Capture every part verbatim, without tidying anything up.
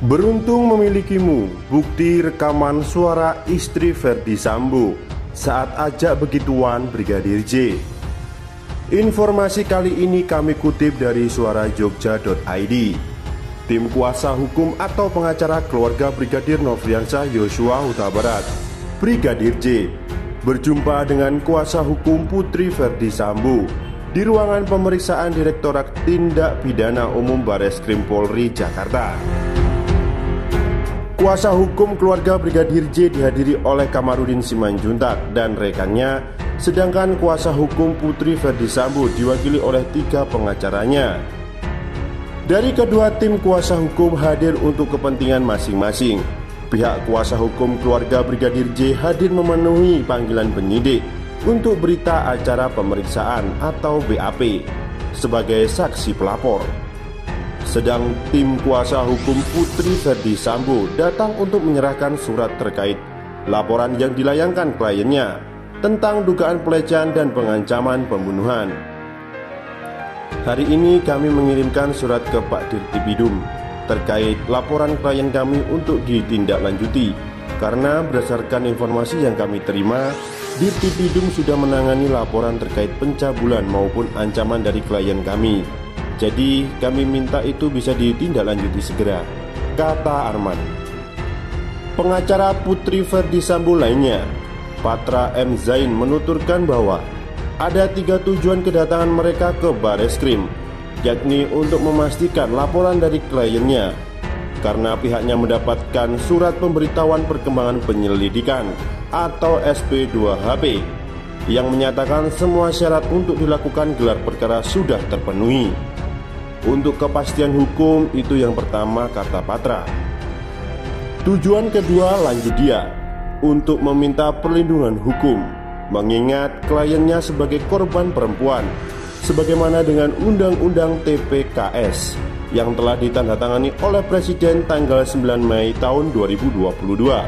Beruntung memilikimu, bukti rekaman suara istri Ferdy Sambo saat ajak begituan Brigadir J. Informasi kali ini kami kutip dari suara jogja titik i d. Tim kuasa hukum atau pengacara keluarga Brigadir Nofriansyah Yosua Huta Barat, Brigadir J, berjumpa dengan kuasa hukum putri Ferdy Sambo di ruangan pemeriksaan Direktorat Tindak Pidana Umum Bareskrim Polri Jakarta. Kuasa hukum keluarga Brigadir J dihadiri oleh Kamarudin Simanjuntak dan rekannya, sedangkan kuasa hukum putri Ferdy Sambo diwakili oleh tiga pengacaranya. Dari kedua tim kuasa hukum hadir untuk kepentingan masing-masing. Pihak kuasa hukum keluarga Brigadir J hadir memenuhi panggilan penyidik untuk berita acara pemeriksaan atau B A P sebagai saksi pelapor. Sedang tim kuasa hukum putri Ferdy Sambo datang untuk menyerahkan surat terkait laporan yang dilayangkan kliennya tentang dugaan pelecehan dan pengancaman pembunuhan. Hari ini kami mengirimkan surat ke Pak Dirtipidum terkait laporan klien kami untuk ditindaklanjuti, karena berdasarkan informasi yang kami terima, Dirtipidum sudah menangani laporan terkait pencabulan maupun ancaman dari klien kami. Jadi kami minta itu bisa ditindaklanjuti segera, kata Arman. Pengacara putri Ferdy Sambo lainnya, Patra M. Zain, menuturkan bahwa ada tiga tujuan kedatangan mereka ke Bareskrim, yakni untuk memastikan laporan dari kliennya, karena pihaknya mendapatkan surat pemberitahuan perkembangan penyelidikan atau S P dua H P yang menyatakan semua syarat untuk dilakukan gelar perkara sudah terpenuhi. Untuk kepastian hukum itu yang pertama, kata Patra. Tujuan kedua, lanjut dia, untuk meminta perlindungan hukum, mengingat kliennya sebagai korban perempuan sebagaimana dengan Undang-Undang T P K S yang telah ditandatangani oleh Presiden tanggal sembilan Mei tahun dua ribu dua puluh dua.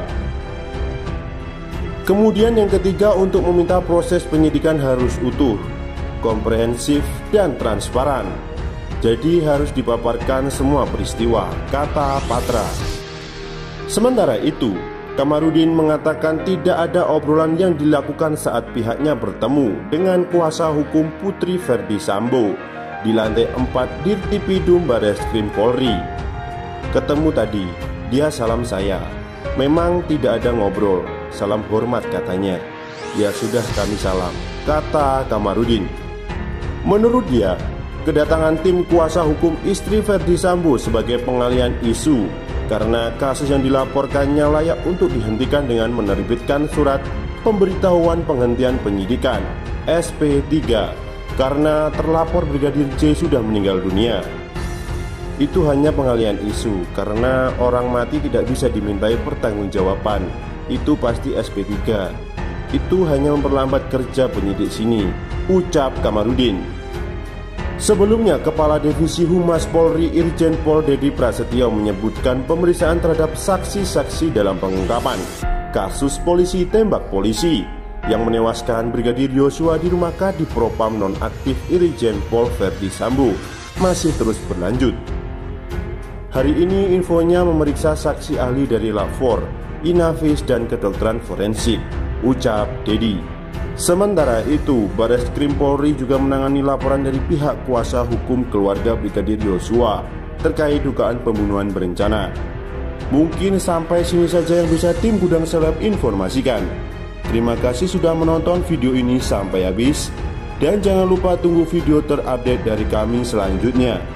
Kemudian yang ketiga, untuk meminta proses penyidikan harus utuh, komprehensif, dan transparan. Jadi harus dipaparkan semua peristiwa, kata Patra. Sementara itu, Kamarudin mengatakan tidak ada obrolan yang dilakukan saat pihaknya bertemu dengan kuasa hukum putri Ferdy Sambo di lantai empat Dirtipidum Bareskrim Polri. Ketemu tadi, dia salam saya. Memang tidak ada ngobrol, salam hormat katanya. Ya sudah, kami salam, kata Kamarudin. Menurut dia, kedatangan tim kuasa hukum istri Ferdy Sambo sebagai pengalihan isu karena kasus yang dilaporkannya layak untuk dihentikan dengan menerbitkan surat pemberitahuan penghentian penyidikan S P tiga karena terlapor Brigadir J sudah meninggal dunia. Itu hanya pengalihan isu karena orang mati tidak bisa dimintai pertanggungjawaban. Itu pasti S P tiga. Itu hanya memperlambat kerja penyidik sini, ucap Kamarudin. Sebelumnya, Kepala Divisi Humas Polri Irjen Pol Dedi Prasetyo menyebutkan pemeriksaan terhadap saksi-saksi dalam pengungkapan kasus polisi tembak polisi yang menewaskan Brigadir Yosua di rumah Kadipropam nonaktif Irjen Pol Ferdy Sambo masih terus berlanjut. Hari ini infonya memeriksa saksi ahli dari Lapor, Inavis, dan kedokteran forensik, ucap Dedi. Sementara itu, Bareskrim Polri juga menangani laporan dari pihak kuasa hukum keluarga Brigadir Yosua terkait dugaan pembunuhan berencana. Mungkin sampai sini saja yang bisa tim Gudang Seleb informasikan. Terima kasih sudah menonton video ini sampai habis, dan jangan lupa tunggu video terupdate dari kami selanjutnya.